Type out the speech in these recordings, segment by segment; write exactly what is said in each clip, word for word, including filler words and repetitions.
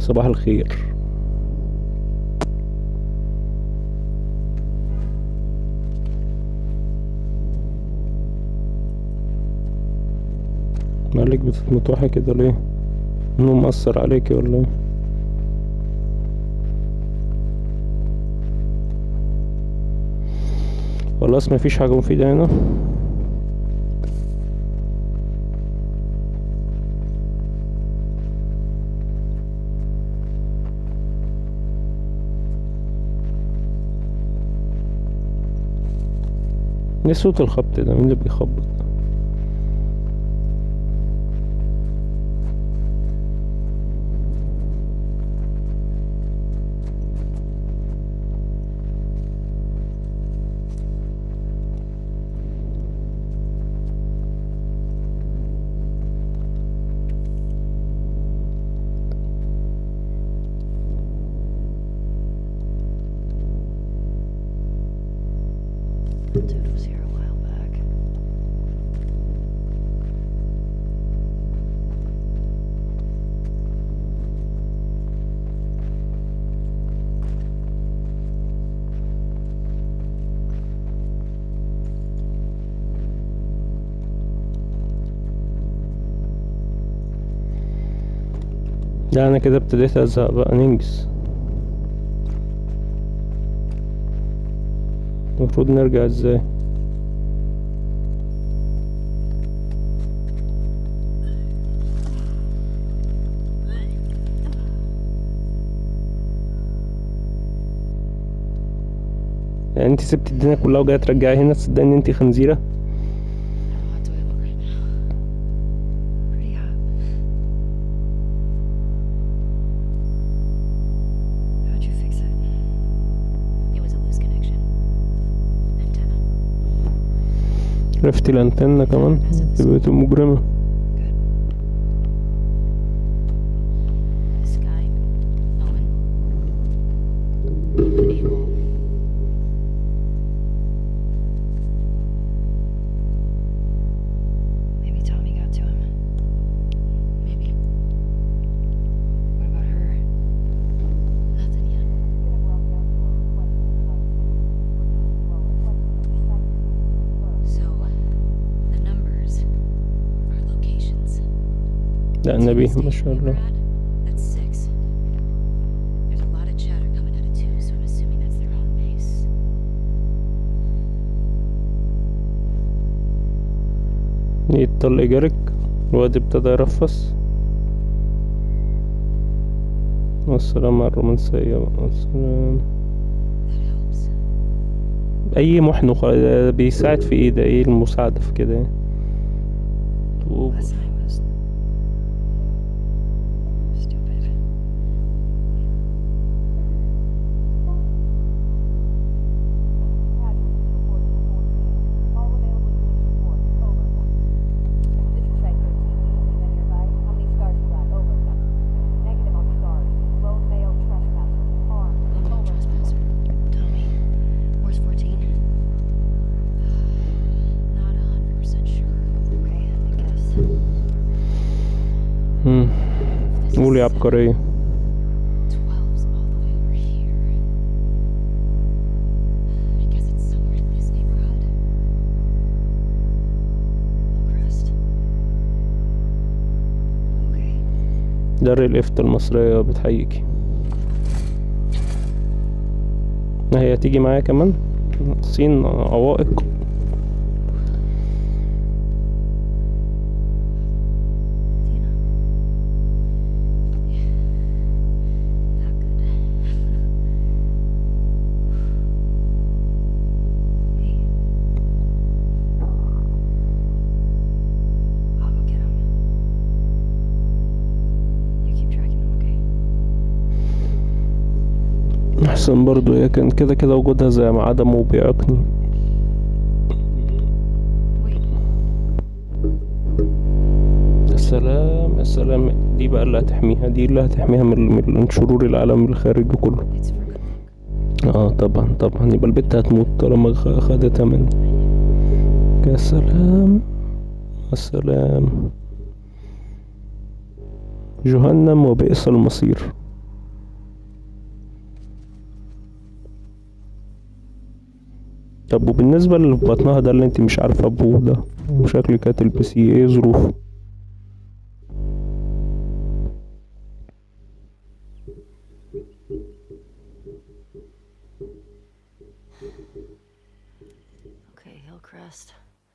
صباح الخير. مالك بتتمطوحي كده ليه؟ انه مأثر عليكي ولا ايه؟ خلاص مفيش حاجة مفيدة هنا. ايه صوت الخبط ده؟ مين اللي بيخبط؟ Dude was here a while back. لا انا كده ابتديت ازهق بقى، ننجز. المفروض نرجع ازاي؟ يعني انت سبت الدنيا كلها وجايه ترجعي هنا؟ تصدقي ان انت خنزيره؟ How hot do I look right now? Pretty hot. How'd you fix it? It was a loose connection. Antenna. عرفتي الانتنة كمان؟ بقيتي مجرمة. Good. This guy, Owen. He went AWOL. Maybe Tommy got to him. Maybe. What about her? Nothing yet. So, the numbers are locations. لا النبي ما شاء الله. That's six. There's a lot of chatter coming out of two, so I'm assuming that's their home base. يطلق جارك. الواد ابتدى يرفص. والسلام على الرومانسية بقى. والسلام. That helps. اي محن خ- بيساعد في ايه؟ ده ايه المساعدة في كده يعني؟ طوب. Last night was stupid. Lone trespasser. Tommy, where's fourteen? Not a hundred percent sure. Okay, I guess. مم. This قولي يا is عبقرية. twelve's all the way over here. I guess it's somewhere in this neighborhood. Crest. Okay. دار الإفتاء المصرية بتحييكي. هي هتيجي معايا كمان؟ صين عوائق. Tina. Yeah. Not good. Hey. I'll go get him. You keep tracking them, okay? أحسن برضو، هي كان كده كده وجودها زي ما عدمه وبيعيقني. Wait. يا سلام يا سلام، دي بقى اللي هتحميها، دي اللي هتحميها من من شرور العالم الخارجي كله. It's for good luck. اه طبعا طبعا، يبقى البت هتموت طالما خ- خدتها مني. يا سلام يا سلام. جهنم وبئس المصير. طب وبالنسبة اللي في بطنها ده اللي انت مش عارفة ابوه ده، وشكلك هتلبسيه، ايه ظروفه؟ Okay, Hillcrest.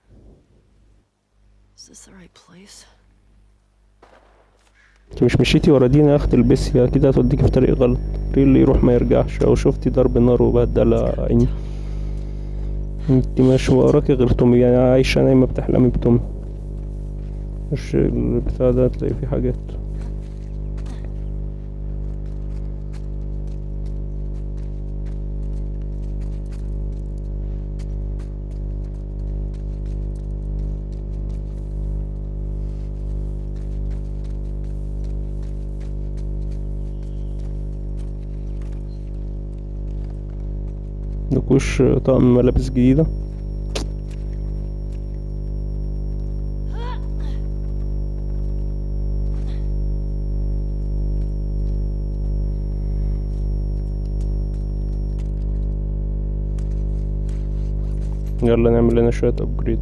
Is this the right place? انت مش مشيتي ورا دينا يا اختي، البسي اكيد هتوديكي في طريق غلط، طريق اللي يروح ما يرجعش. او شفتي ضرب نار وبهدلة عيني؟ انت مش وراكي غير تومي، يعني عايشة نايمة بتحلمي بتومي. مش البتاع ده هتلاقي فيه حاجات. ملكوش طقم ملابس جديدة؟ يلا نعمل لنا شوية ابجريد.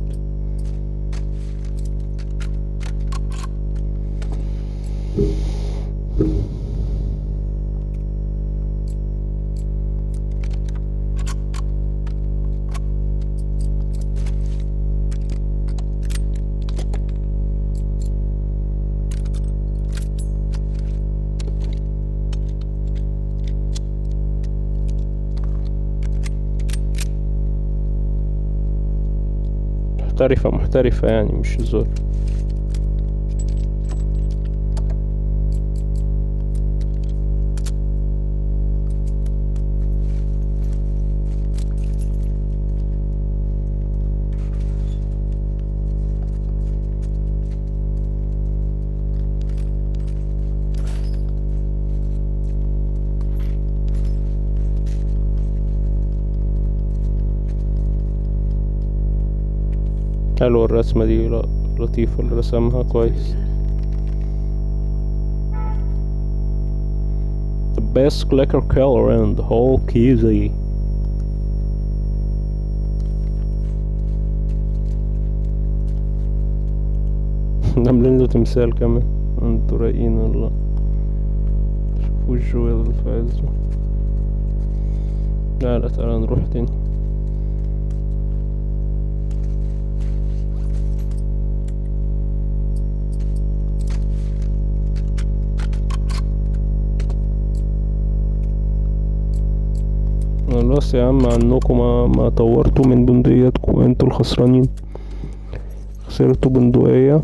محترفة محترفة يعني، مش هزار. حلوة الرسمة دي، لا لطيفة اللي رسمها كويس. The best clicker color in the whole Kizzy. عاملين له تمثال كمان، انتوا رايقين والله. شوفوا الجو اللي في عزه. لا لا تعالى نروح تاني. خلاص يا عم، عنكم ما, ما طورتوا من بندقياتكم، انتوا الخسرانين. خسرتوا بندقية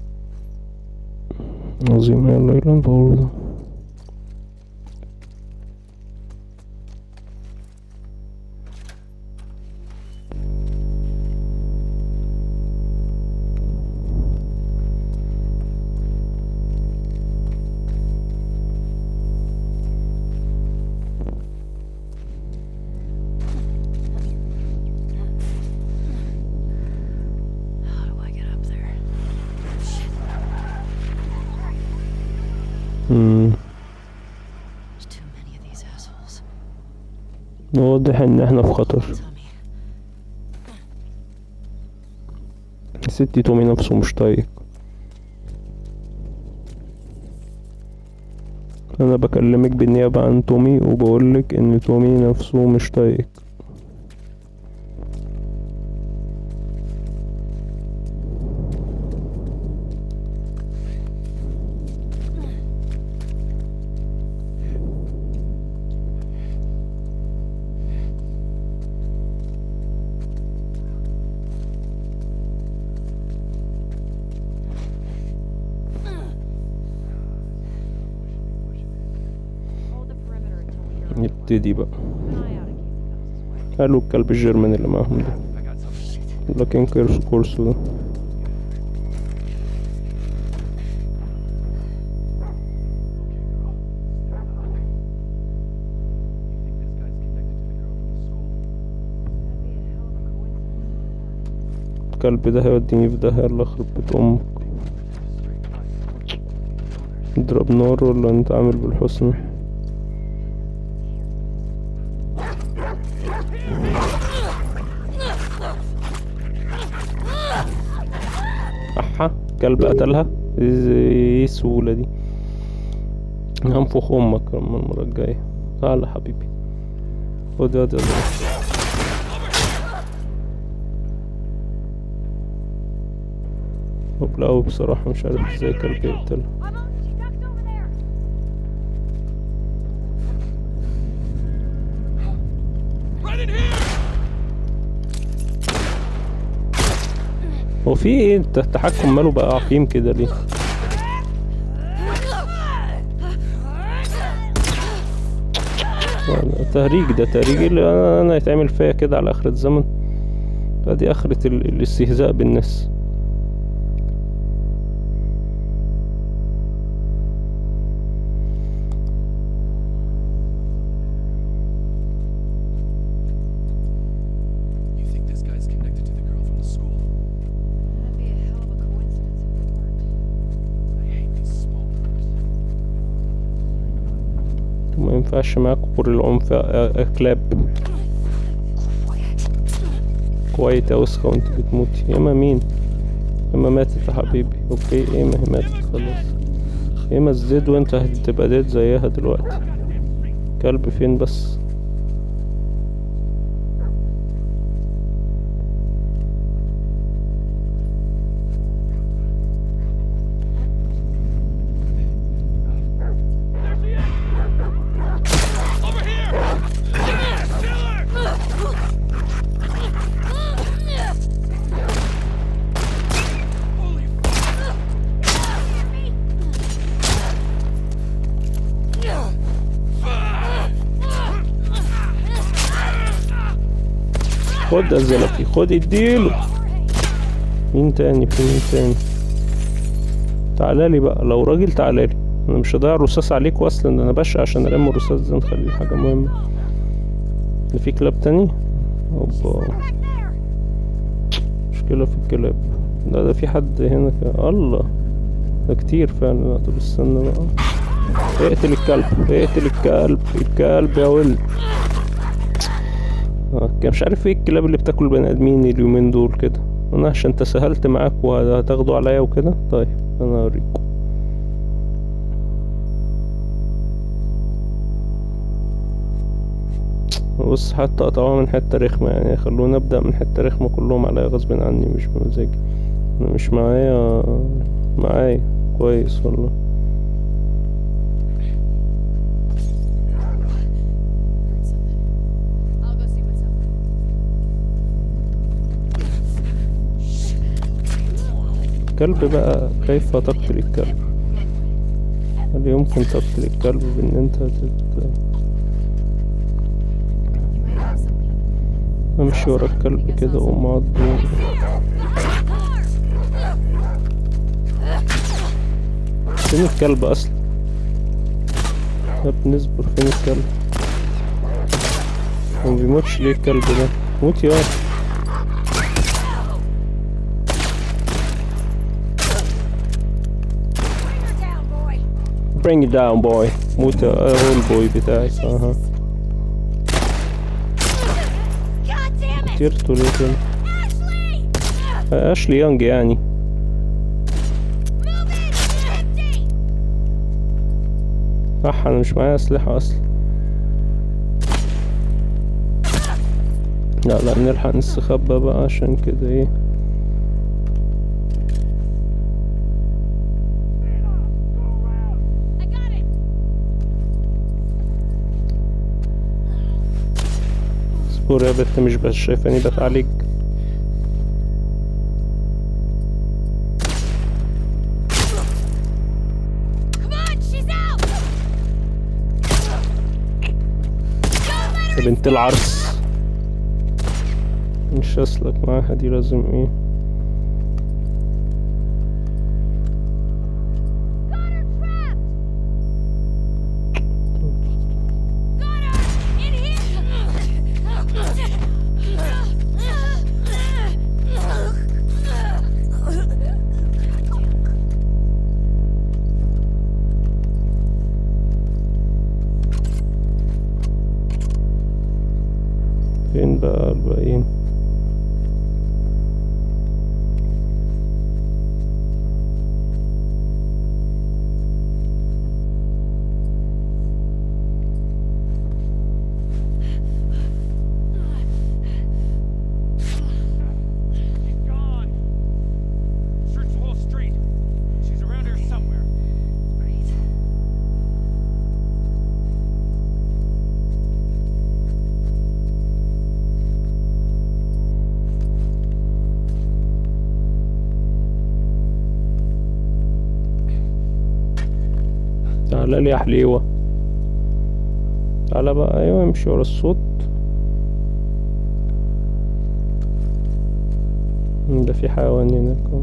عظيمة. يلا يلا نفور ده. How do I get up there? Shit. مم. There's too many of these assholes. واضح ان احنا في خطر. Tommy. ستي تومي نفسه مش طايق. انا بكلمك بالنيابة عن تومي وبقولك ان تومي نفسه مش طايق. Hold the perimeter until we hear a report. نبتدي بقى. Keep an eye out in case he comes this way. قالوا الكلب الجيرمان اللي معاهم ده، لكن كيرس كورسو ده. That'd be a hell of a coincidence. الكلب ده هيوديني في داهية، الله يخرب بيت امك. نضرب نار ولا نتعامل بالحسنى؟ احا كلب قتلها. ايه السهولة دي؟ هنفخ امك لما المرة الجاية. تعال يا حبيبي، خد ياض ياض. مبلغ أوي بصراحة، مش عارف ازاي كلب يقتلها. هو في ايه؟ انت التحكم ماله بقى عقيم كده ليه؟ تهريج، ده تهريج اللي انا انا يتعمل فيا كده على اخر الزمن. ادي اخرة ال- الاستهزاء بالناس. You think this guy's connected to the girl from the school? That'd be a hell of a coincidence if it weren't. I hate these small groups. ما ينفعش معاكم كور العنف يا يا كلاب. كويت يا وسخة وانت بتموتي. يا اما مين؟ يا اما ماتت يا حبيبي. اوكي ايه، ما هي ماتت خلاص. يا اما ازداد وانت هتبقى ديد زيها دلوقتي. كلب فين بس؟ Over here! Holy خد يا زلفي، خد اديله. مين تاني؟ في مين تاني؟ تعالالي بقى لو راجل، تعالالي. انا مش هضيع الرصاص عليكوا اصلا، ده انا بشع عشان الم الرصاص ده، نخليه حاجه مهمه. ده في كلاب تاني؟ اوبا، مشكله في الكلاب. ده ده في حد هنا ك... الله، ده كتير فعلا. لا طب استنى بقى. اقتل الكلب، اقتل الكلب، الكلب يا ولد. اه مش عارف ايه الكلاب اللي بتاكل بني ادمين اليومين دول كده. انا عشان تساهلت معاك وهتاخدوا عليا وكده. طيب انا اوريكم. بص حتى قطعوها من حتة رخمة، يعني خلونا ابدأ من حتة رخمة كلهم عليا غصب عني مش بمزاجي. انا مش معايا معايا كويس والله. Heard something. I'll go see what's up. كلب بقى، كيف تقتل الكلب؟ هل يمكن تقتل الكلب بان انت تت... You might have something. امشي ورا الكلب كده وأقوم عضه. فين الكلب اصلا؟ يا ابني اصبر، فين الكلب؟ هو مبيموتش ليه الكلب ده؟ موت يا bring it down boy. موت يا هو البوي بتاعي. اها كتيرتوا ليه كده؟ اشلي يونج يعني. صح انا مش معايا اسلحة اصلا. لا لا نلحق نستخبى بقى عشان كده ايه. اصبر يا بنت، مش بس شايفاني بتعالج. يا بنت العرس، مش هسلك معاها دي، لازم ايه. فين بقى الباقيين؟ تعالى لي يا حليوة. تعالى بقى، ايوه امشي ورا الصوت. ده في حيوان هناك اهو.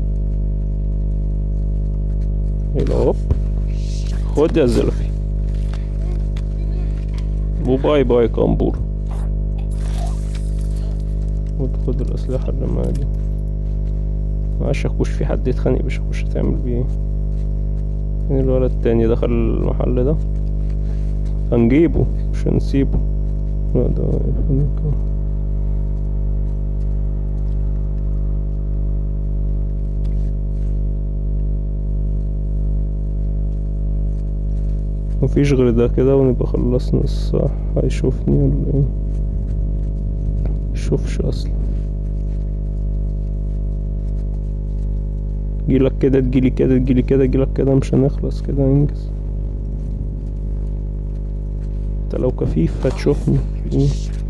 ايه ده؟ هوب، خد يا زلفي، وباي باي كامبور. خد خد الأسلحة اللي معايا دي. معايا شاكوش، في حد يتخانق بشاكوش هتعمل بيه ايه؟ فين الولد التاني؟ دخل المحل ده، هنجيبه مش هنسيبه. لا ده واقف هناك اهو. مفيش غير ده كده ونبقى خلصنا الصح. هيشوفني ولا ايه؟ مشوفش اصلا. جيلك كده تجيلي كده تجيلي كده جيلك كده، مش هنخلص كده، ننجز. انت لو كفيف هتشوفني ايه؟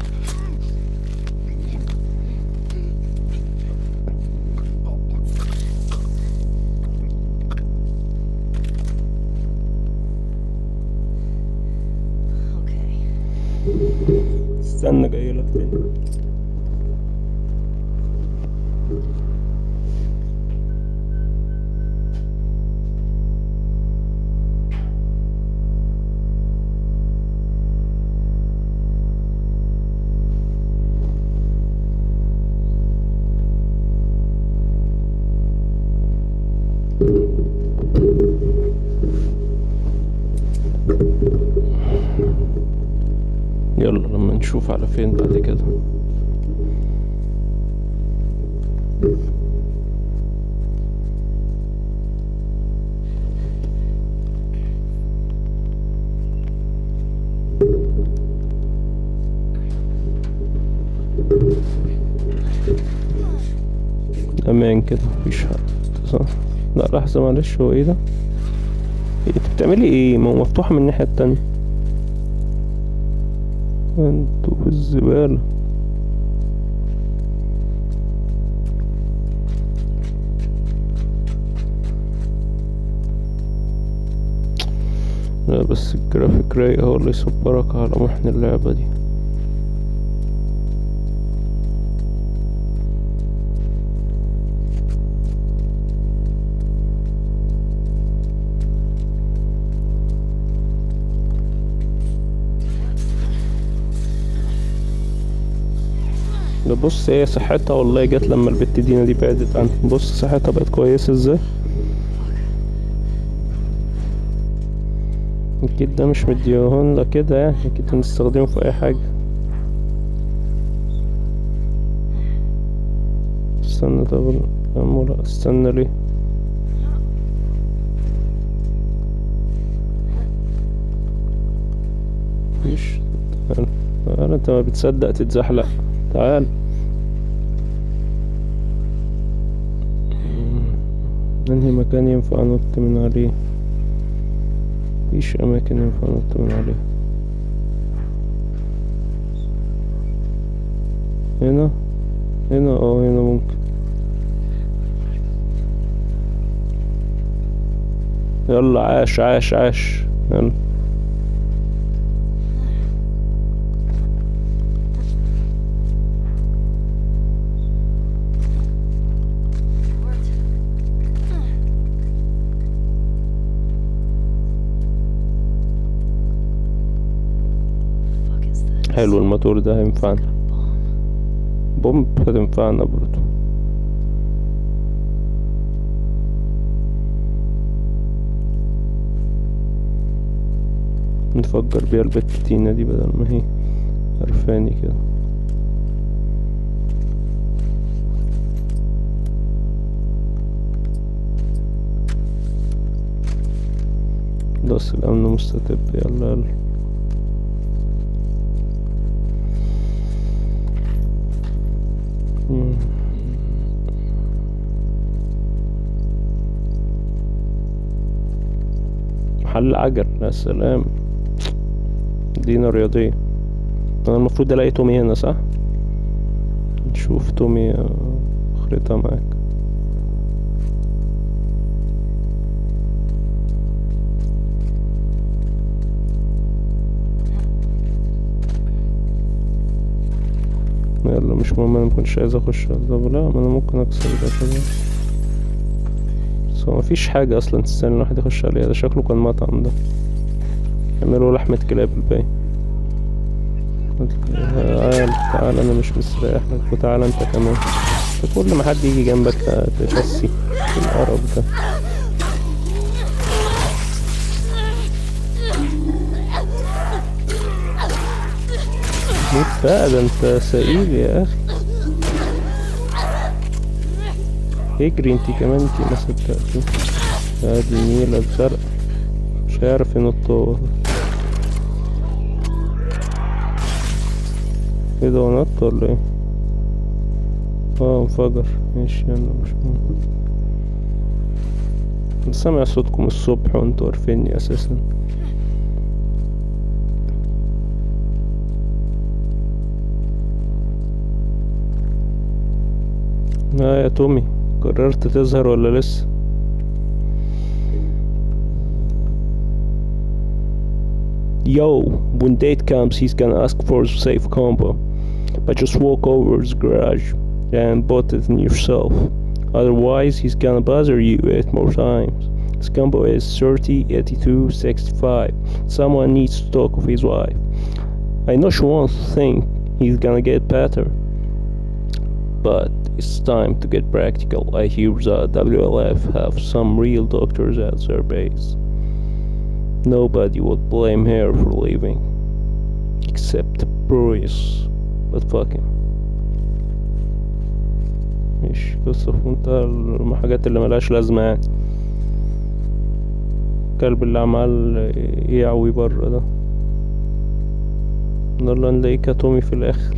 Okay. استنى جايلك تاني. يلا لما نشوف على فين بعد كده. امان كده، مفيش حد صح؟ لا لحظة معلش، هو ايه ده؟ إيه انت بتعملي ايه؟ ما هو مفتوح من الناحية التانية. انتوا في الزبالة. لا بس الجرافيك رايق، هو اللي يصبرك على محن اللعبة دي. ده بص هي صحتها والله جت لما البت دينا دي بعدت عنها. بص صحتها بقت كويسة ازاي. اكيد ده مش مديهون لك كده يعني، اكيد هنستخدمه في اي حاجة. استنى طب أمو لا استنى ليه؟ مفيش. تعال تعال، انت ما بتصدق تتزحلق. تعال. انهي مكان ينفع انط من عليه؟ مفيش اماكن ينفع انط من عليها. هنا هنا اه هنا ممكن. يلا عاش عاش عاش. يلا حلو، الموتور ده هينفعنا. بومب هتنفعنا برضو. نفجر بيها البت تينا دي بدل ما هي عرفاني كده. بس الأمن مستتب. يلا يلا محل عجل. يا سلام، دينا رياضية. انا المفروض الاقي تومي هنا صح؟ نشوف تومي اخرتها معاك. مش مهم، انا مكنتش عايز اخش. طب لا، ما انا ممكن اكسر ده كده. بس هو مفيش حاجة اصلا تستاهل الواحد يخش عليها. ده شكله كان مطعم ده، يعملوا لحمة كلاب الباقي. تعال تعال، انا مش مستريح لك، وتعال انت كمان. انت كل ما حد يجي جنبك تشسي القرف ده. موت بقى، ده انت سئيل يا اخي. اجري انت كمان، انت ما صدقتي. ادي النيلة الزرق، مش عارف ينط. ايه ده، هو نط ولا ايه؟ اه انفجر. ماشي يلا، مش مهم. أنا سامع صوتكم الصبح وانتوا عارفيني اساسا. اه يا تومي، قررت تظهر ولا لسه؟ Yo, when date comes he's gonna ask for a safe combo, but just walk over his garage and bought it in yourself. Otherwise he's gonna bother you eight more times. His combo is thirty, eighty-two, sixty-five. Someone needs to talk with his wife. I know she won't think he's gonna get better, but it's time to get practical. I hear the W L F have some real doctors at their base. Nobody would blame her for leaving, except Bruce, but fuck him. مش قصة في منتهى الحاجات اللي ملهاش لازمة يعني. الكلب اللي عمال يعوي برا ده، يلا نلاقي كاتومي في الآخر.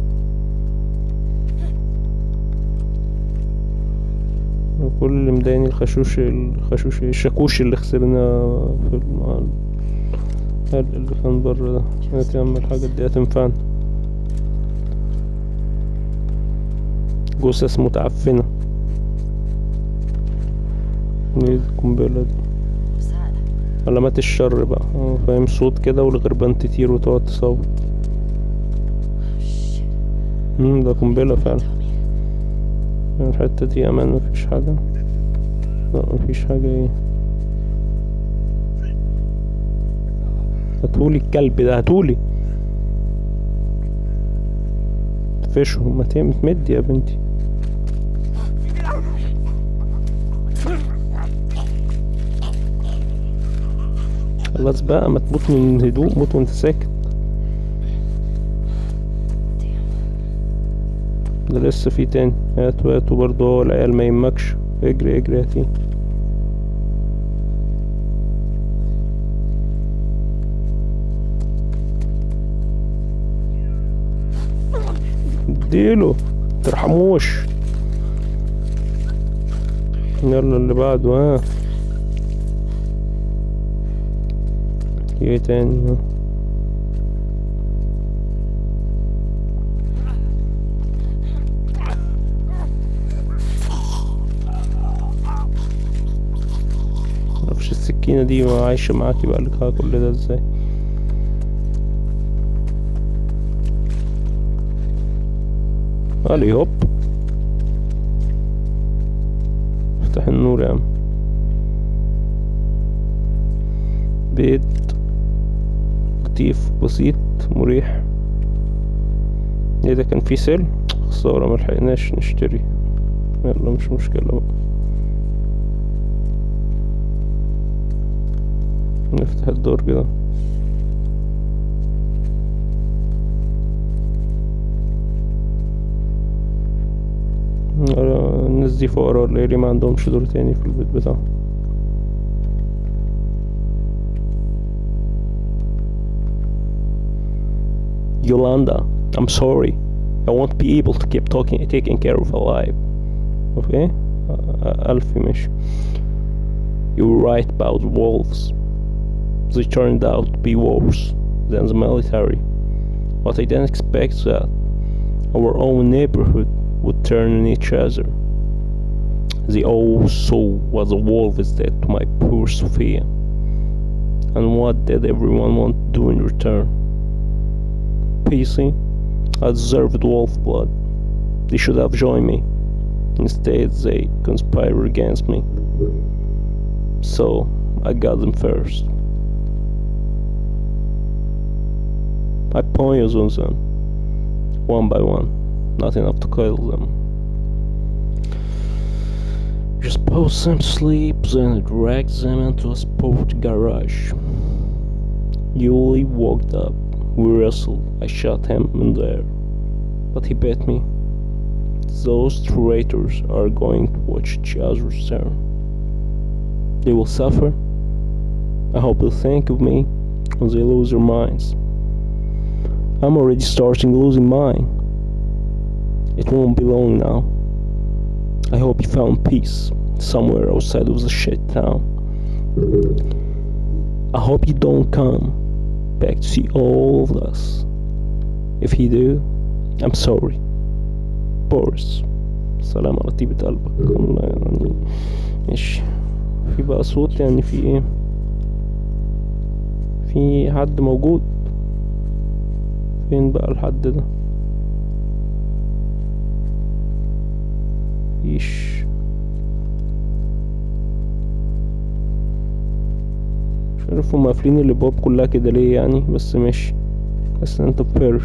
كل اللي مضايقني الخشوش الخشوش الشاكوش اللي خسرناه في المعال اللي كان برا ده. هات يا عم الحاجات دي هتنفعنا. جثث متعفنة. ايه القنبلة دي؟ What's that? علامات الشر بقى. اه فاهم، صوت كده والغربان تطير وتقعد تصوت. Shit. امم ده قنبلة فعلا. Tommy. الحتة دي امان، مفيش حاجة. لا مفيش حاجة. ايه هاتولي الكلب ده، هاتولي. تفشه، ما تمد يا بنتي. خلاص بقى، ما تموت من هدوء، موت وانت ساكت. ده لسه في تاني. هاتوا هاتوا برضه، هو العيال ما يهمكش. اجري اجري هاتيه. اديله، مترحموش. يلا اللي بعده. ها ايه تاني؟ ها معرفش السكينة دي عايشة معاكي بقالك كل ده ازاي؟ علي هوب. افتح النور يا عم. بيت لطيف بسيط مريح. ايه ده، كان في سيل؟ خسارة ملحقناش نشتري. يلا مش مشكلة بقى. نفتح الدور كده. الناس دي فقراء ولا ايه؟ ليه ما عندهمش دور تاني في البيت بتاعهم؟ Yolanda, I'm sorry. I won't be able to keep talking, taking care of alive. Okay? Uh, ألفي ماشي. You were right about wolves. They turned out to be worse than the military. But I didn't expect that our own neighborhood would turn on each other. They all saw what the wolves did to my poor Sophia. And what did everyone want to do in return? P C, I deserved wolf blood. They should have joined me. Instead, they conspired against me. So, I got them first. I poisoned them, one by one, not enough to kill them. Just put them to sleep, then dragged them into a sport garage. Yuli walked up. We wrestled. I shot him in the air, but he bit me. Those traitors are going to watch each other's turn. They will suffer. I hope they'll think of me when they lose their minds. I'm already starting losing mine. It won't be long now. I hope you found peace somewhere outside of the shit town. I hope you don't come back to see all of us. If you do, I'm sorry. Boris. سلام على طيبة قلبك. والله يعني ماشي. في بقى صوت يعني في ايه؟ في حد موجود؟ فين بقى الحد ده؟ مفيش. مش عارف هما قافلين الابواب كلها كده ليه يعني، بس ماشي. بس انت بفرش.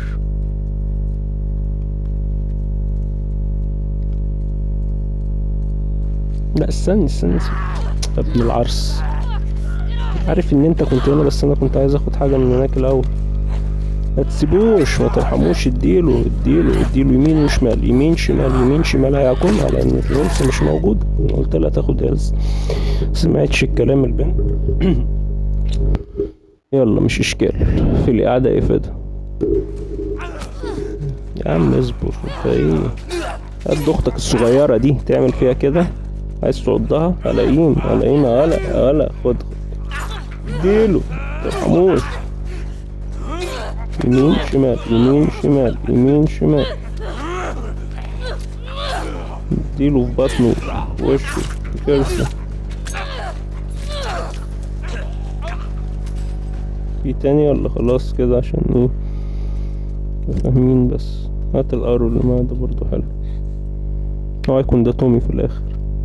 لا استني استني يا ابن العرس. عارف ان انت كنت هنا، بس انا كنت عايز اخد حاجة من هناك الاول. ما تسيبوش، ما ترحموش، اديله اديله اديله يمين وشمال، يمين شمال يمين شمال، هياكلها لان الهيلث مش موجود. قلت لها تاخد هيلث، سمعتش الكلام البنت. يلا مش اشكال، في القعدة افادة. يا عم اصبر، انت ايه؟ قد اختك الصغيرة دي تعمل فيها كده؟ عايز تعضها؟ هلاقيم هلاقيم هلا هلا خد اديله، مترحموش. يمين شمال يمين شمال يمين شمال، اديله في بطنه في وشه في كرسه. في تاني ولا خلاص كده؟ عشان ايه فاهمين. بس هات الارو اللي معاه ده برضه حلو. هو هيكون ده تومي في الاخر.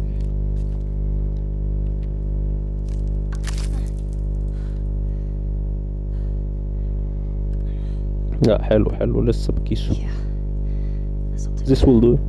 لا حلو حلو لسه بكيسه. This will do.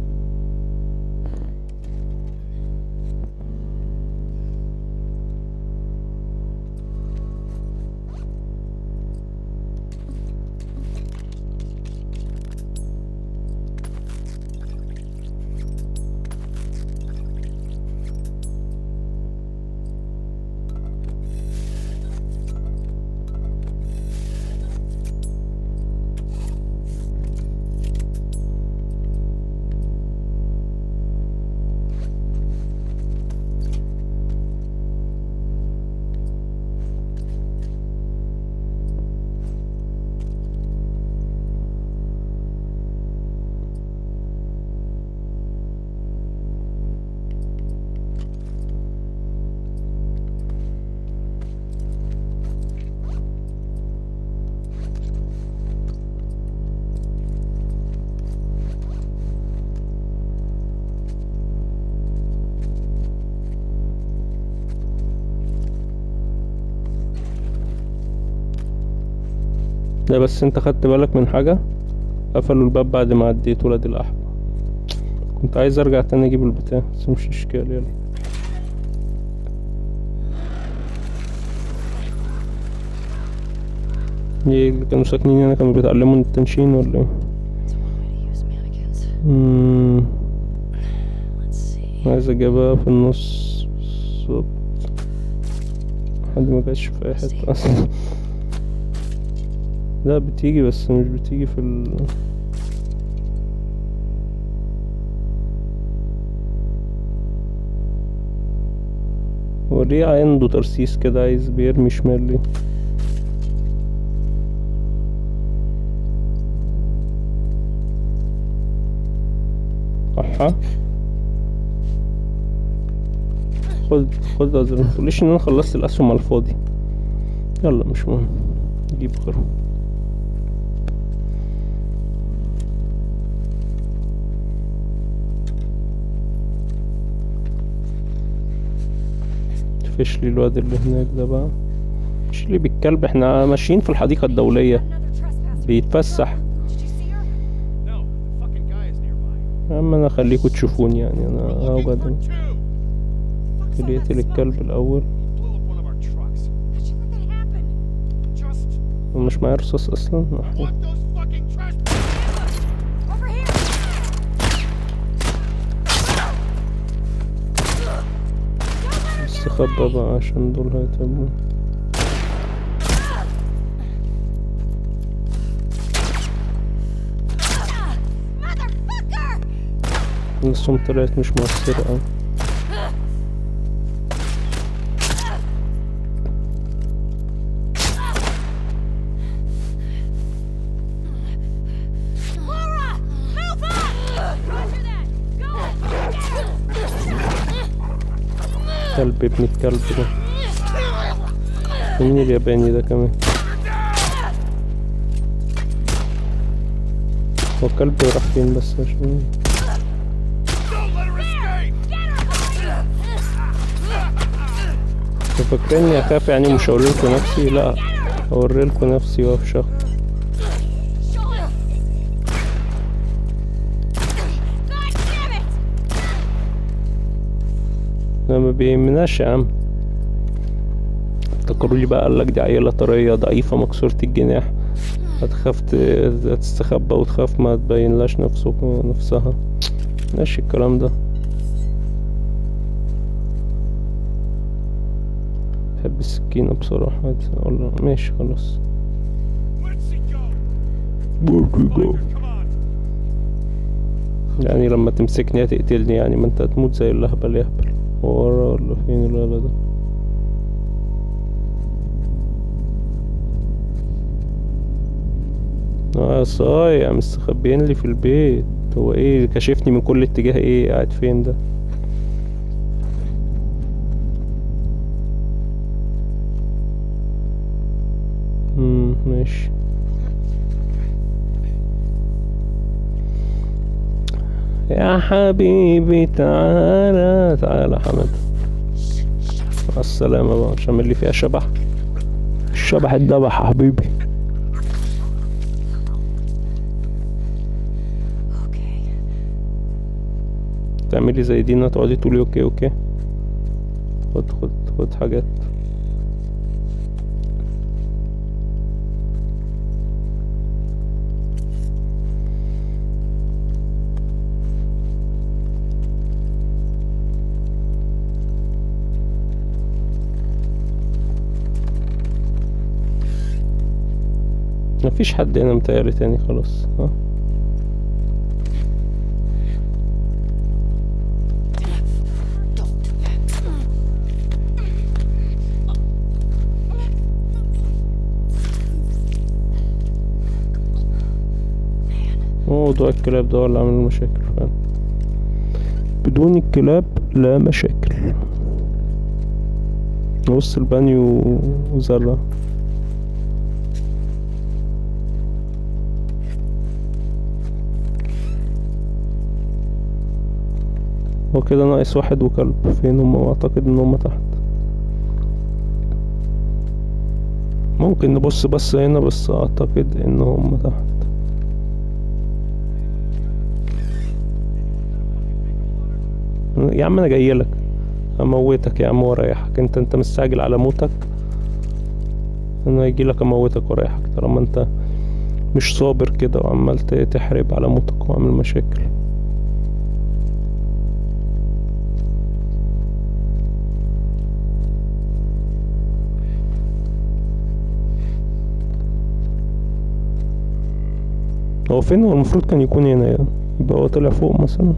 ده بس انت خدت بالك من حاجة؟ قفلوا الباب بعد ما عديت ولاد الأحبة. كنت عايز ارجع تاني اجيب البتاع بس مش اشكال. يلا ايه اللي كانوا ساكنين هنا كانوا بيتعلموا التنشين ولا ايه؟ مم. عايز اجيبها في النص بالظبط. حد ما جاش في اي حتة اصلا. لا بتيجي بس مش بتيجي في ال هو ليه عنده ترسيس كده عايز بيرمي شمال ليه؟ احا خد خد ازرق. متقوليش ان انا خلصت الاسهم على الفاضي. يلا مش مهم نجيب غيره. فيش لي الواد اللي هناك ده بقى. فيش لي بالكلب، احنا ماشيين في الحديقة الدولية Another trespasser. بيتفسح. Did you see her? No, the fucking guy is nearby. يا عم انا خليكوا تشوفوني يعني، انا We're looking اوجد for two. اللي يقتل الكلب الاول. Blew up one of our trucks. How'd you let that happen? Just ومش معايا رصاص اصلا. want those fucking trash. Over here! استخبى بقى عشان دول هيتعبون. Motherfucker! الصوم طلعت مش مؤثرة اوي. Laura! Move up! Roger that! Go! كلب ابن الكلب ده. ومين الياباني ده كمان؟ هو الكلب راح فين بس عشان Don't let her escape. فاكريني اخاف يعني مش هوريلكوا نفسي؟ لا هوريلكوا نفسي واقف شخص. God damn it! ده ما بيهمناش يا عم. افتكروا لي بقى قالك دي عيلة طرية ضعيفة مكسورة الجناح، هتخاف ت- تستخبى وتخاف ما تبينلاش نفسه نفسها. ماشي الكلام ده. بحب السكينة بصراحة. اقول له ماشي خلاص. Let's see go. go. Come on. يعني لما تمسكني هتقتلني يعني، ما انت هتموت زي الهبل يهبل. هو ورا ولا فين الولد ده؟ اه صايع مستخبيين لي في البيت. هو ايه كشفني من كل اتجاه؟ ايه قاعد فين ده؟ امم ماشي. يا حبيبي تعالى تعالى حمد. مع السلامة بقى عشان اللي فيها شبح. الشبح اتذبح يا حبيبي. Okay. تعملي زي دينا تقعدي تقولي اوكي اوكي. خد خد خد حاجات. مفيش حد هنا متهيألي تاني خلاص. ها موضوع الكلاب ده هو اللي عامل المشاكل فعلا. بدون الكلاب لا مشاكل. نص البانيو وزرع. هو كده ناقص واحد وكلب. فين هم؟ اعتقد ان هم تحت. ممكن نبص بس هنا، بس اعتقد ان هم تحت. يا عم انا جايلك اموتك يا عم واريحك. انت انت مستعجل على موتك. انا هيجيلك اموتك واريحك طالما انت مش صابر كده وعمال تحرب على موتك وعامل مشاكل. هو فين؟ هو المفروض كان يكون هنا يعني. يبقى هو طلع فوق مثلا.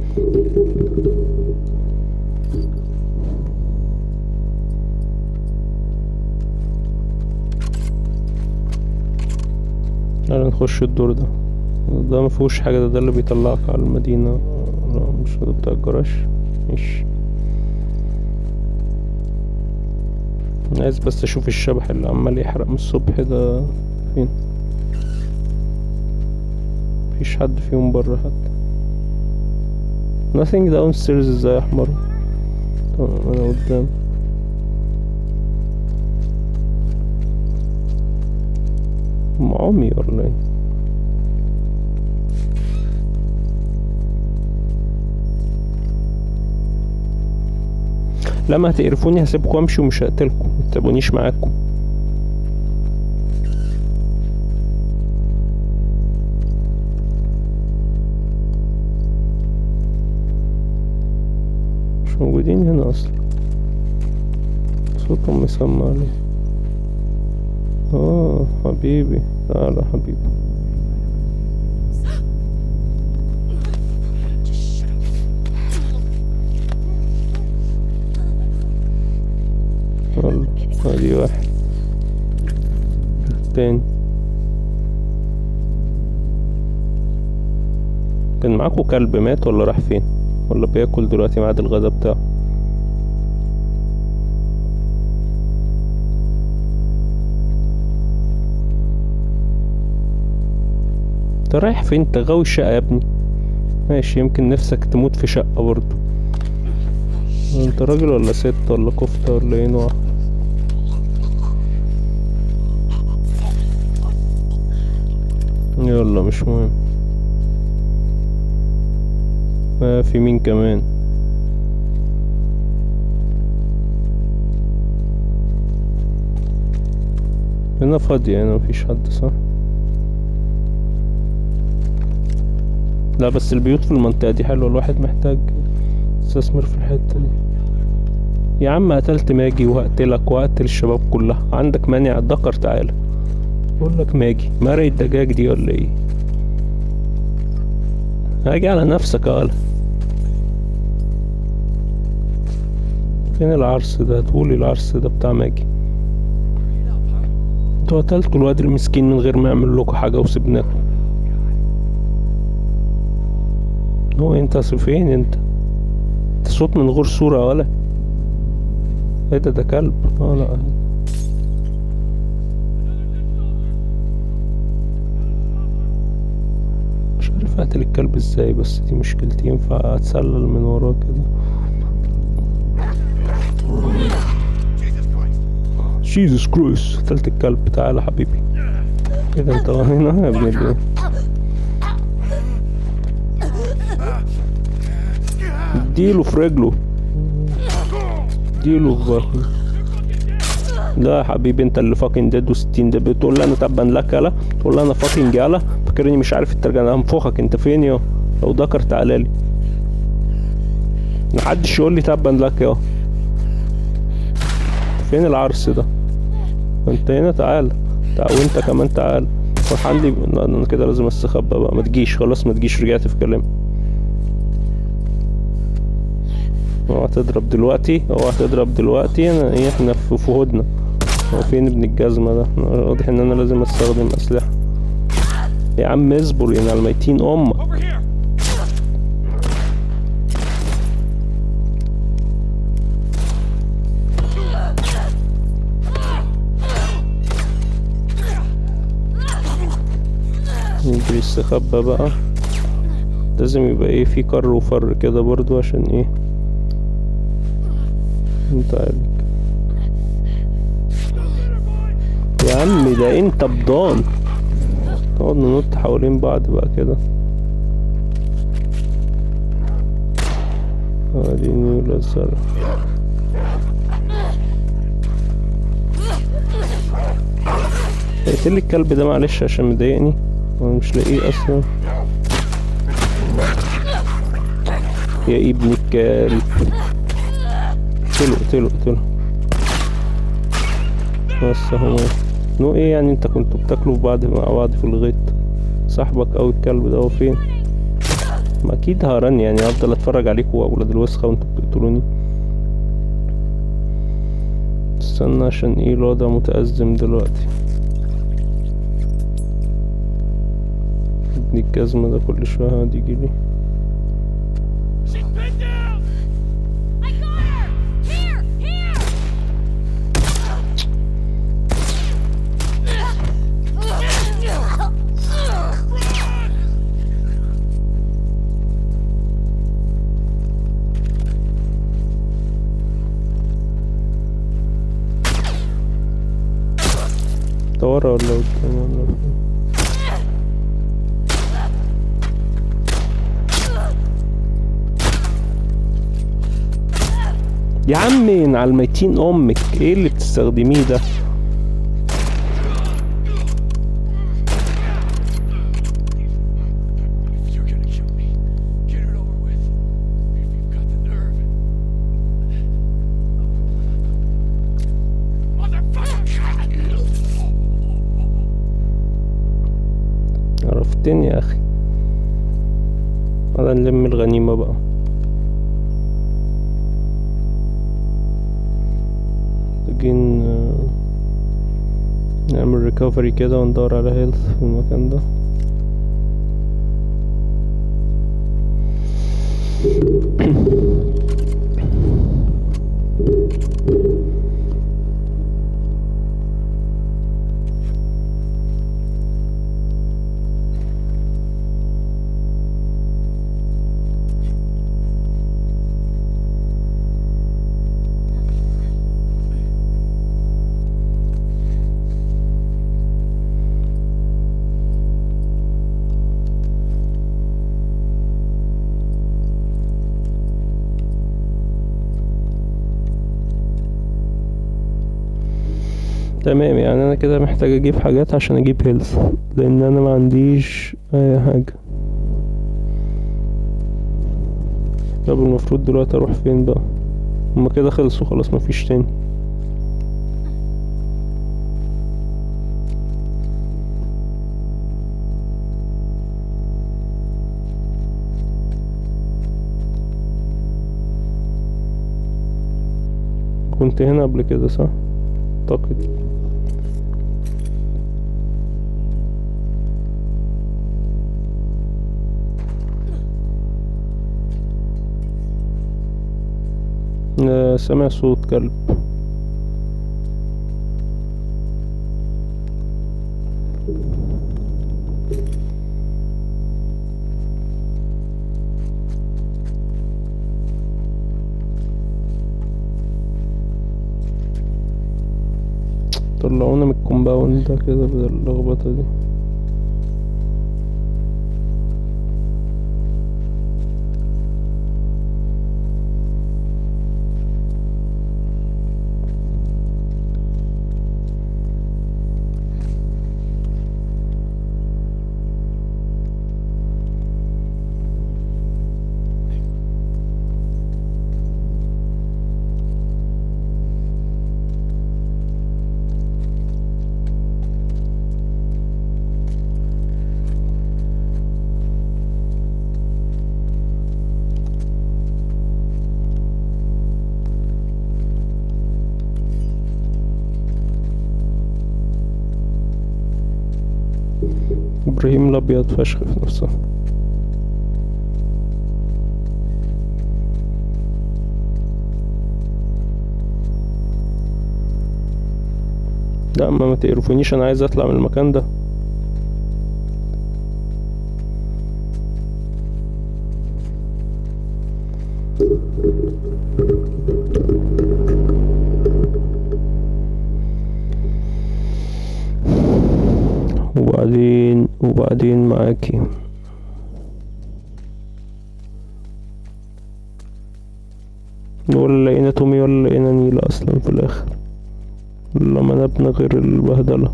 تعالى نخش الدور ده. ده مفيهوش حاجة. ده, ده اللي بيطلعك على المدينة. لا مش ده بتاع الجراج. ماشي. أنا عايز بس اشوف الشبح اللي عمال يحرق من الصبح ده فين. مفيش حد فيهم برا حتى. nothing downstairs ازاي يا حمار؟ طب انا قدام. هم عمي ولا ايه؟ لما هتقرفوني هسيبكم امشي ومش هقتلكم، متسيبونيش معاكم. مش موجودين هنا اصلا، صوتهم مسمعني. اه حبيبي، تعالى حبيبي. يلا ادي واحد تاني. كان معاكوا كلب مات ولا راح فين؟ ولا بياكل دلوقتي ميعاد الغدا بتاعه؟ انت رايح فين؟ انت غاوي الشقة يا ابني. ماشي، يمكن نفسك تموت في شقة برضو. انت راجل ولا ست ولا كفتة ولا ايه نوع؟ يلا مش مهم. ما في مين كمان؟ هنا فاضية، هنا مفيش حد صح؟ لا بس البيوت في المنطقة دي حلوة، الواحد محتاج يستثمر في الحتة دي. يا عم قتلت ماجي وهقتلك وهقتل الشباب كلها، عندك مانع؟ اتذكر تعالى. بقولك ماجي مرق الدجاج دي ولا ايه؟ هاجي على نفسك يا ولا. فين العرس ده؟ تقولي العرس ده بتاع ماجي. انتوا قتلتوا الواد المسكين من غير ما يعمل لكم حاجة وسبناكم. هو انت فين انت؟ انت صوت من غير صورة ولا ايه ده؟ ده كلب. اه لا مش عارف اقتل الكلب ازاي، بس دي مشكلتي. ينفع اتسلل من وراه كده؟ جيسوس كرويس، قتلت الكلب. تعالى حبيبي. ايه ده انت هنا يا ابن الايه؟ اديله في رجله، اديله في ظهره. لا يا حبيبي انت اللي فاكين ديد وستين دب. بتقول لي انا تبا لك يالا، تقول لي انا فاكين يالا، فاكرني مش عارف الترجمة؟ انا هنفخك. انت فين يا؟ لو ذكر تعالى لي، محدش يقول لي تبا لك يا. فين العرس ده؟ انت هنا؟ تعال تعال وانت كمان تعال. روح عندي. انا كده لازم استخبى بقى. ما تجيش خلاص، ما تجيش، رجعت في كلامي. اوعى تضرب دلوقتي، اوعى تضرب دلوقتي. انا ايه، احنا في في هدنة. هو فين ابن الجزمة ده؟ واضح ان انا لازم استخدم اسلحة. يا عم اصبر يعني على الميتين امك. نجري استخبى بقى. لازم يبقى ايه، في كر وفر كده برضو عشان ايه انت عليك. يا عم ده انت بضان. نقعد ننط حوالين بعض بقى كده. ادي نيولا الزرع. اقتل الكلب ده معلش عشان مضايقني وانا مش لاقيه اصلا. يا ابن الكلب، اقتله اقتله اقتله. بس اهو. نو ايه يعني؟ انت كنتوا بتاكلوا في بعض مع بعض في الغيط. صاحبك او الكلب ده هو فين؟ ما اكيد هران يعني، افضل اتفرج عليكوا اولاد الوسخة وانتوا بتقتلوني. استنى عشان ايه الوضع متأزم دلوقتي. ابن الجزمة ده كل شوية هاد يجيلي. انت ورا ولا قدام ولا فين؟ يا عمي على الميتين امك، ايه اللي بتستخدميه ده؟ If you're gonna kill me, get it over with. If you've got the nerve. Motherfucker! عرفتني يا اخي. تعالى نلم الغنيمة بقى. محتاجين آه، نعمل ريكفري كده وندور على هيلث في المكان ده. تمام، يعني انا كده محتاج اجيب حاجات عشان اجيب هيلث، لان انا ما عنديش اي حاجة. طب المفروض دلوقتي اروح فين بقى؟ هما كده خلصوا خلاص، مفيش تاني. كنت هنا قبل كده صح؟ اعتقد. آه، سامع صوت كلب. طلعونا من الكومباوند ده كده بدل اللخبطة دي. ابراهيم الابيض فشخ في نفسه. لا، ما ما تقرفونيش، انا عايز اطلع من المكان ده. وبعدين وبعدين معاكي. ولا لقينا تومي ولا لقينا نيلة اصلا في الاخر، لما نبنى غير البهدلة.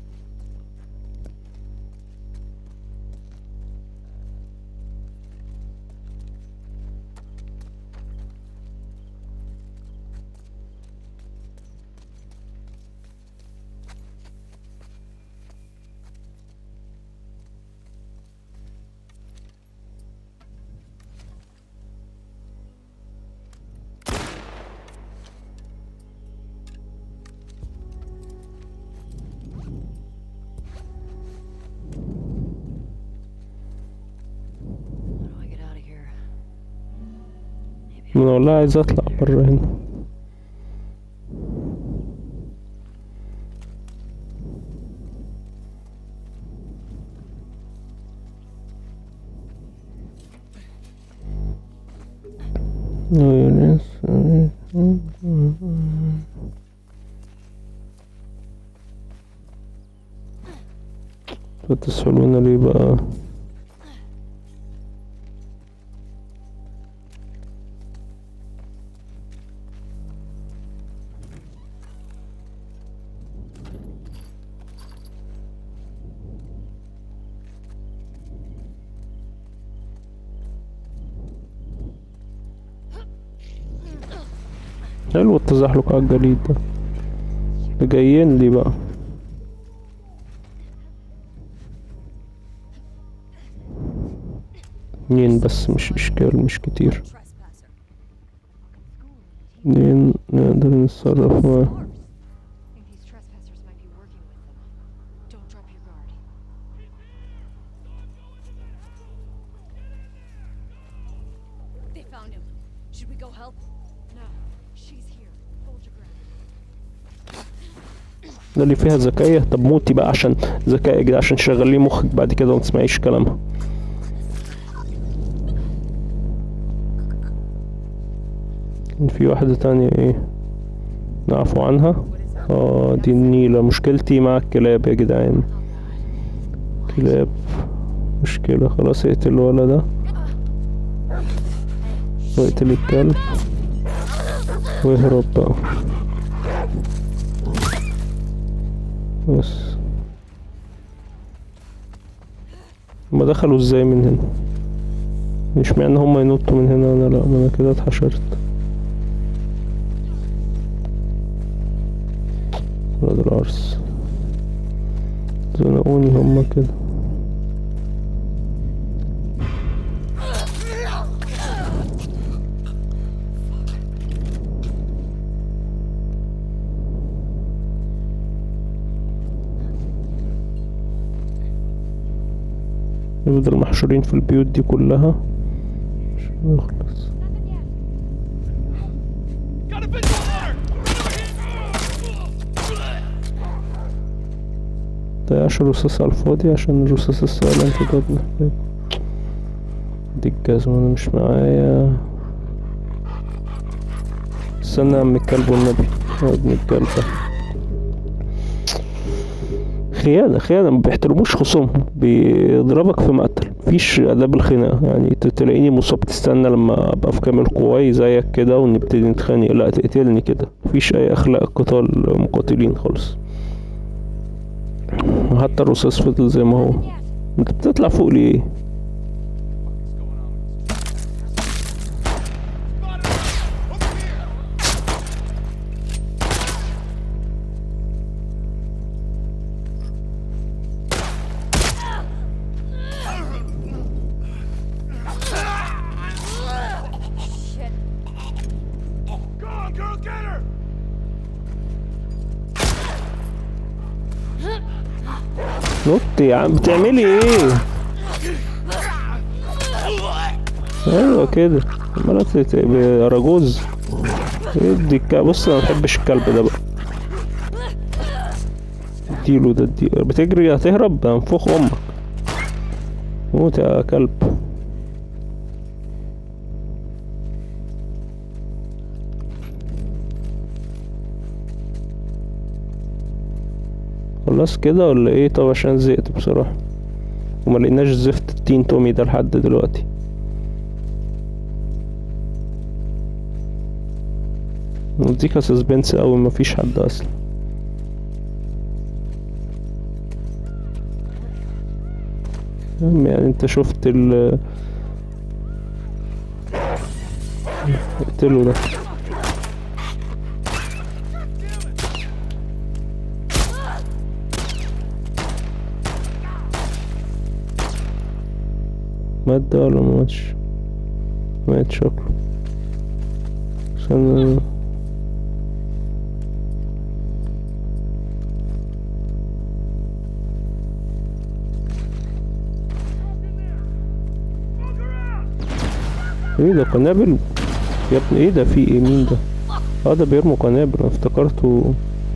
How do I get out of here? Maybe انا والله عايز اطلع برا هنا. بتسألونا ليه بقى؟ حلو التزحلق على الجليد ده. اللي جايين لي بقى اتنين بس، مش اشكال، مش كتير. Trespasser. اتنين نقدر نتصرف معاه. I think these trespassers might be working with them. Don't drop your guard. They found him. Should we go help? No. She's here. Hold your ground. ده اللي فيها ذكية. طب موتي بقى عشان ذكاء كده، عشان تشغلي مخك بعد كده وما تسمعيش كلامها. كان في واحدة تانية ايه نعفو عنها. اه دي النيلة. مشكلتي مع الكلاب يا جدعان، كلاب مشكلة. خلاص اقتل الولد ده واقتل الكلب واهرب بقى. بس هما دخلوا ازاي من هنا؟ مش معنى هما ينطوا من هنا انا لا، ما انا كده اتحشرت. ولاد العرس زنقوني هما كده. نفضل محشورين في البيوت دي كلها مش هنخلص. Got a visual on her! متضيعش رصاص على الفاضي عشان الرصاص السائل انت ده محتاج. دي الجزمة انا مش معايا. استنى يا عم الكلب والنبي يا ابن الكلب. خيانة خيانة، ما بيحترموش خصومهم، بيضربك في مقتل. مفيش آداب الخناقة. يعني تلاقيني مصاب تستنى لما ابقى في كامل قواي زيك كده ونبتدي نتخانق، لا تقتلني كده. مفيش اي اخلاق قتال مقاتلين خالص. حتى الرصاص فضل زي ما هو. انت بتطلع فوق ليه؟ Go on, girl, get her! نط يا عم، بتعملي ايه؟ ايوه كده عمالة تت- باراجوز. ادي الك- بص انا مبحبش الكلب ده بقى. اديله ده اديله. بتجري هتهرب هنفخ امك. موت يا كلب. خلاص كده ولا ايه؟ طب عشان زهقت بصراحة وما لقيناش زفت التين تومي ده لحد دلوقتي. مزيكا سسبنس اوي، مفيش حد اصلا. المهم يعني انت شفت ال اقتله ده. مات ده ولا مماتش؟ مات شكله. عشان ايه ده قنابل يا ابني؟ ايه ده؟ في ايه؟ مين ده؟ اه ده بيرموا قنابل، انا افتكرته.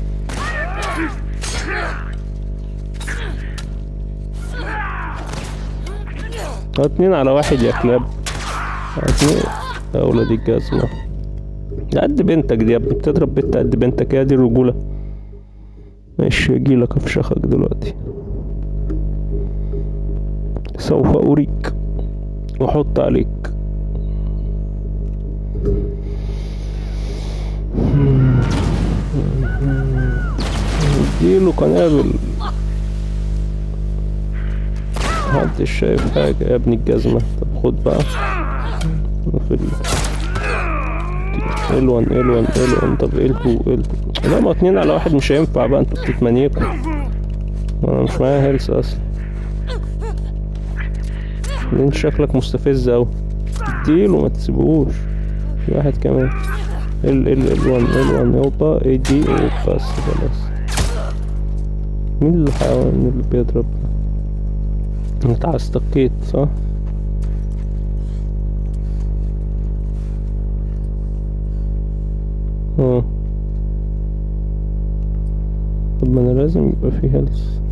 اه اتنين على واحد يا كلاب. اه اتنين يا ولاد الجزمة. قد بنتك دي يا ابني، بتضرب بنت قد بنتك، يا دي الرجولة. ماشي اجيلك افشخك دلوقتي. سوف أريك وأحط عليك. اديله قنابل. محدش شايف حاجة يا ابن الجزمة. طب خد بقى في الوان الوان الوان. طب التو التو. لا ما اتنين على واحد مش هينفع بقى، انتوا بتتمنيكوا. انا مش معايا هيلث اصلا. انت شكلك مستفز اوي. اديله ما تسيبوش. في واحد كمان. ال ال الوان الوان يوبا اي دي بس خلاص. مين الحيوان اللي بيضرب ده؟ انت استقيت صح؟ اه طب ما انا لازم يبقى في هيلث.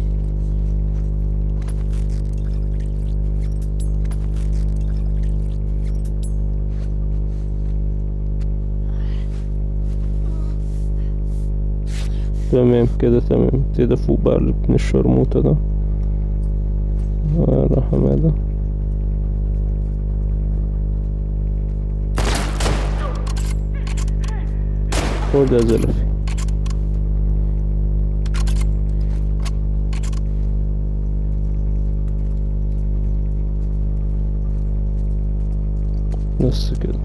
تمام كده تمام. ابتدي فوق بقى ابن الشرموطة ده. اه حمادة. خد يا زلفي. بس كده.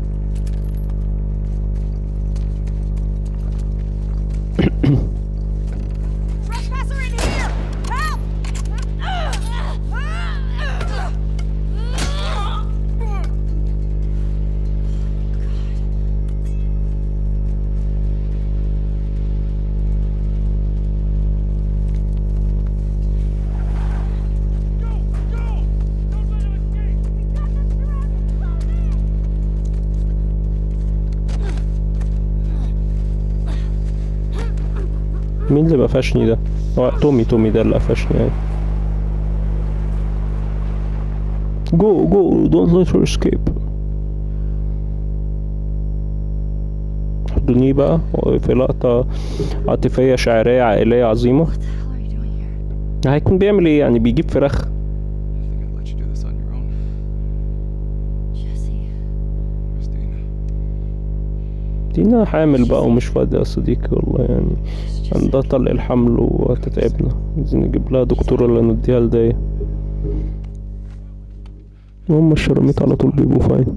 Trespasser in here! Help! مين اللي قفشني ده؟ هو تومي تومي ده اللي قفشني يعني. جو جو don't let her escape. حضنيه بقى في لقطة عاطفية شعرية عائلية عظيمة. هيكون بيعمل ايه يعني؟ بيجيب فراخ؟ دينا حامل بقى ومش فاضية يا صديقي والله يعني. عندها طلق الحمل وهتتعبنا. عايزين نجيب لها دكتورة اللي نديها لداية. هم الشراميط على طول بيبقوا فاين.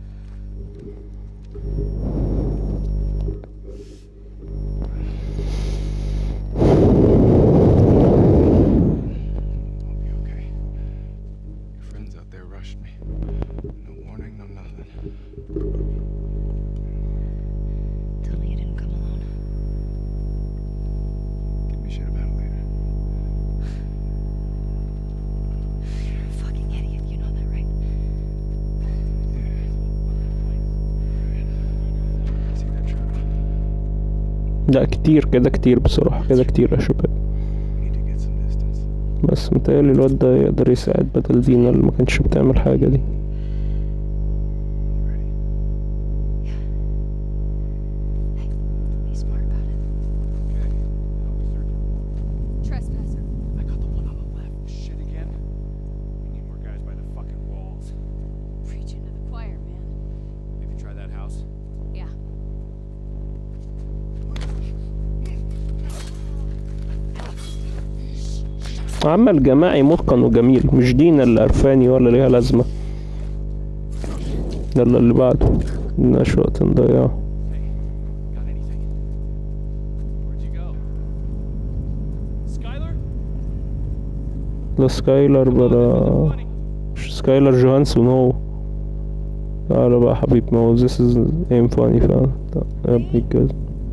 لا كتير كده كتير بصراحة كده كتير يا شباب. بس متهيألي الواد ده يقدر يساعد بدل دينا اللي ما كانتش بتعمل حاجة دي. عمل جماعي متقن وجميل. مش دينا اللي قرفاني ولا ليها لازمة. يلا اللي بعده. ملناش وقت نضيعه. ده سكايلر بلا مش سكايلر جوهانسون هو. تعالى بقى حبيب. ما هو this is aim funny فعلا. يا ابني الجاز.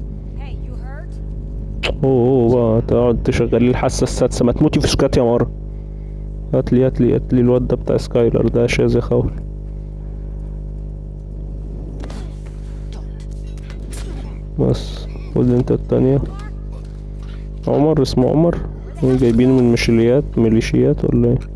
اوه اوه بقى تقعد تشغلي الحاسة السادسة. ما تموتي في سكات يا مرة. هاتلي هاتلي هاتلي الواد ده بتاع سكايلر ده شاذ خول. بس خد انت التانية. عمر اسمه عمر. جايبينه من ميشيليات ميليشيات ولا ايه؟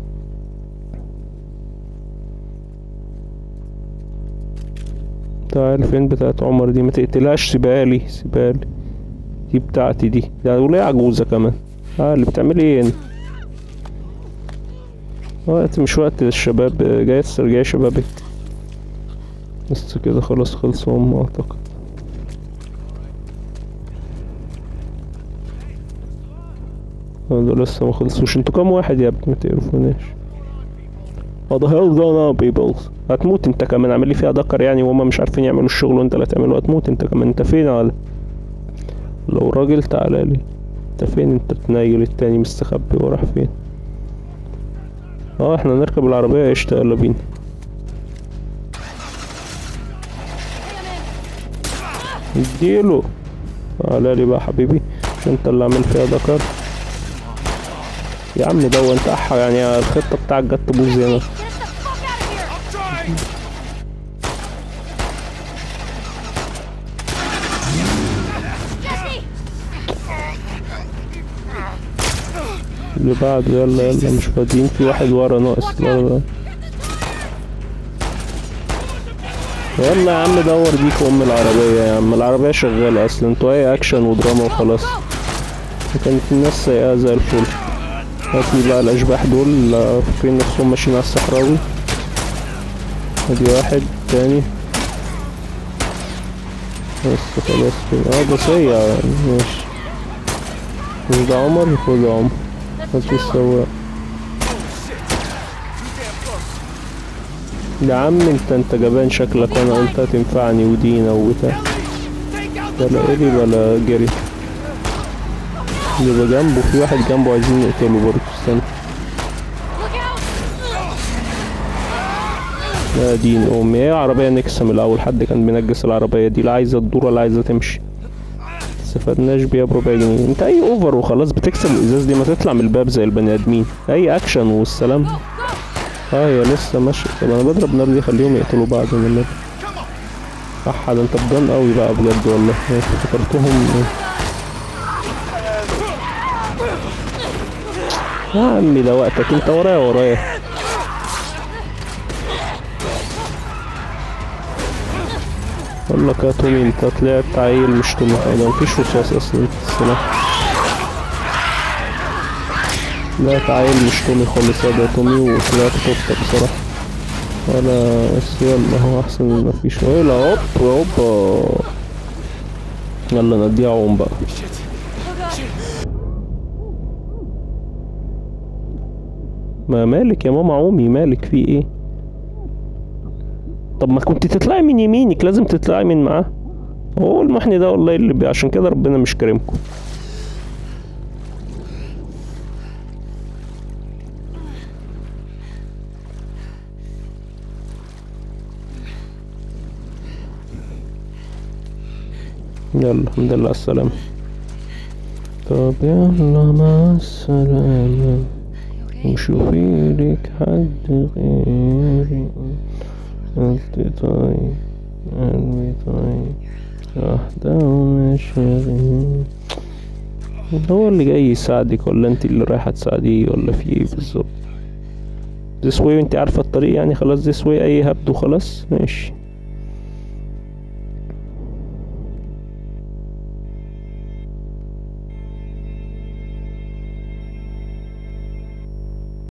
تعال فين بتاعت عمر دي؟ ما تقتلهاش. سيبهالي سيبهالي. دي بتاعتي دي. ده وليه عجوزة كمان. اه اللي بتعمل ايه هنا؟ وقت مش وقت للشباب، جاي تسترجعي شبابك. بس كده خلاص خلصوا هم اعتقد. دول لسه ما خلصوش. انتوا كام واحد يا ابني ما تعرفوناش؟ What the hell going on people؟ هتموت انت كمان، عامل لي فيها دكر يعني وهما مش عارفين يعملوا الشغل وانت اللي هتعمله. هتموت انت كمان. انت فين على؟ لو راجل تعالى لي. انت فين؟ انت بتنيل التاني مستخبي وراح فين؟ اه احنا نركب العربية قشطة يلا بينا. اديله. تعالى لي بقى حبيبي مش انت اللي عامل فيها دكر يا عم. ده انت احا يعني الخطة بتاعك جت تبوظ هنا. اللي بعده يلا يلا مش فاضيين. في واحد ورا ناقص. يلا يلا يا عم دور دي في ام العربية يا عم. العربية شغالة اصلا. انتوا ايه اكشن ودراما وخلاص. كانت الناس سايقاها زي الفل. هاتلي بقى الاشباح دول فاكرين نفسهم ماشيين على الصحراوي. ادي واحد تاني بس خلاص كده. اه ده سيء ماشي. مش ده عمر؟ خد يا عمر. هاتلي السواق. يا عم انت انت جبان شكلك وانا قلت هتنفعني ودينا وبتاع. ولا قري ولا جري. اللي جنبه في واحد جنبه عايزين نقتله برضه. استنى يا دين امي. ايه عربية نكسة من الاول. حد كان بينجس العربية دي. لا عايزة تدور ولا عايزة تمشي. استفدناش بيها بربع جنيه. انت اي اوفر وخلاص بتكسر الازاز دي. ما تطلع من الباب زي البني ادمين. اي اكشن والسلام. اه يا لسه ماشي. طب انا بضرب نار دي خليهم يقتلوا بعض من النار. صح ده انت بدان قوي بقى بجد والله. افتكرتهم يا عمي. ده وقتك انت ورايا ورايا. اقول لك يا تومي انت طلعت عيل مش تومي حاجه. مفيش رصاص اصلا السلاح. طلعت عيل مش تومي خالص يا تومي. وطلعت كفته بصراحه. ولا بس يلا هو احسن من مفيش. ويلا هوب هوبا. يلا نديها عوم بقى. ما مالك يا ماما عومي. مالك في ايه؟ طب ما كنت تطلعي من يمينك. لازم تطلعي من معاه. هو المحني ده والله اللي بي عشان كده ربنا مش كريمكم. يلا الحمد لله على السلامة. طب يلا مع السلامة. وشوفي لك حد غيري. انت طيب قلبي طيب واحدة ومشاغل. هو اللي جاي يساعدك ولا انت اللي رايحة تساعديه ولا في ايه بالظبط؟ this way. انت عارفة الطريق يعني خلاص. this way اي هبد وخلاص ماشي.